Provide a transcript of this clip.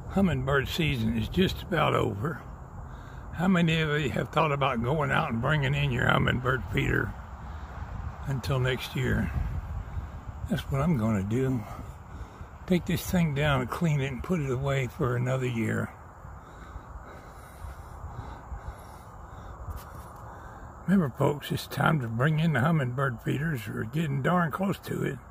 Hummingbird season is just about over. How many of you have thought about going out and bringing in your hummingbird feeder until next year? That's what I'm going to do. Take this thing down and clean it and put it away for another year. Remember, folks, it's time to bring in the hummingbird feeders. We're getting darn close to it.